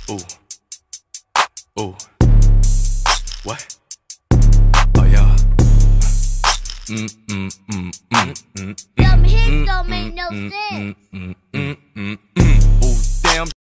Ooh, ooh, what? Oh yeah. Them hits don't make no sense.